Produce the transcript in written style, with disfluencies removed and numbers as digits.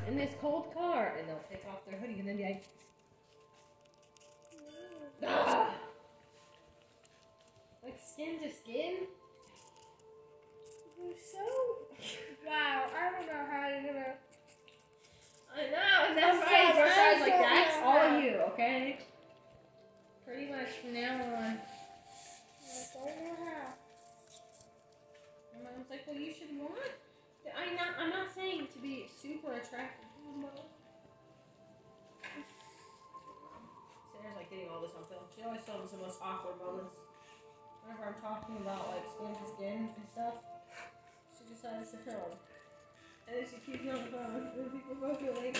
in this cold car, and they'll take off their hoodie and then be like, ah! Like skin to skin. You're so wow. I don't know how you're gonna. I know, and that's right. Besides, like that's all you, okay? Pretty much from now on. I don't know how. And Mom's like, well, you should want. I'm not saying to be super attractive. Sarah's like getting all this on film. She always films the most awkward moments. Whenever I'm talking about like skin to skin and stuff, she decides to film. And then she keeps me on the phone. And people both feel like.